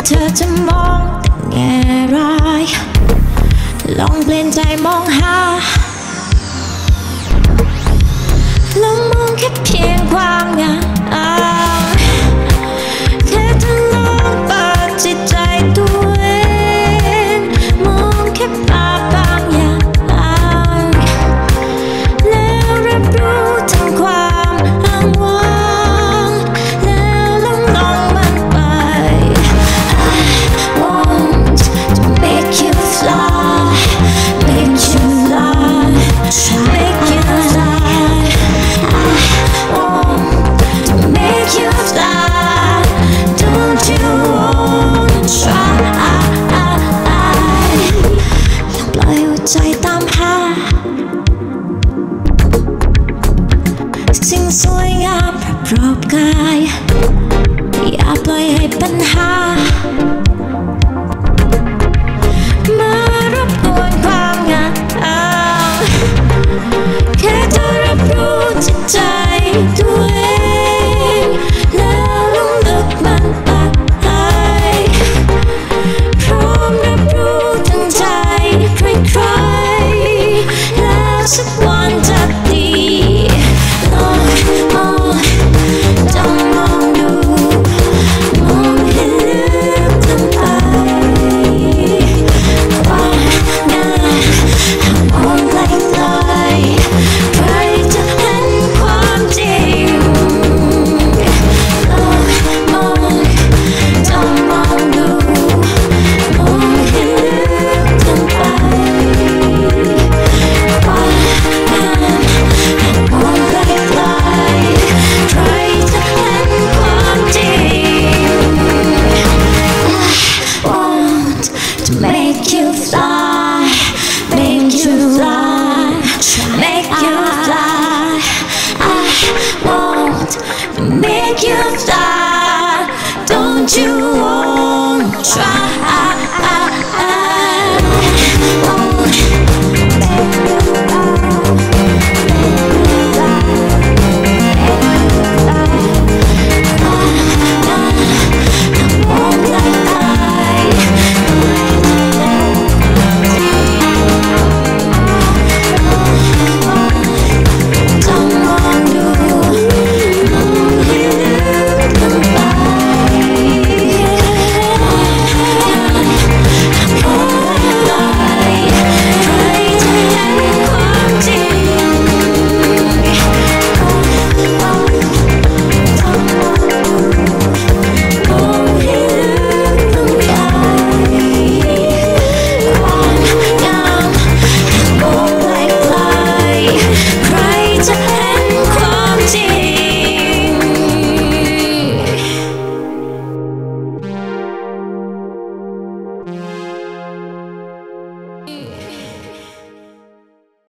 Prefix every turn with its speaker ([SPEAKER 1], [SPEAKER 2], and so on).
[SPEAKER 1] เธอจะมองแง่ร้ายลองเปลี่ยนใจมองหาลองมองแค่เพียงความงามแค่เธอลองเปิดจิตใจตัวเองมองแค่ภาพบางอย่างแล้วรับรู้ถึงความอ้างว้างแล้วลองมันไป I want to make you fly make you fly make you fly I want to make you fly don't you wanna try ปล่อยหัวใจตามหาสิ่งสวยงามรอบกายอย่าปล่อยให้ปัญหามารบกวนความงามแค่เธอรับรู้จิตใจตัวเองแล้วลงลึกมันไปพร้อมรับรู้ทั้งใจใครๆแล้วสักวันจะดีลองมองจ้องมองดูมองให้ลึกลงไปความงามมองไกลๆใครจะเห็นความจริงลองมองจ้องมองดูมองให้ลึกลงไปความงามมองไกลๆใครจะเห็นความจริง I want to make you fly make you fly make you fly I want to make you fly don't you want to try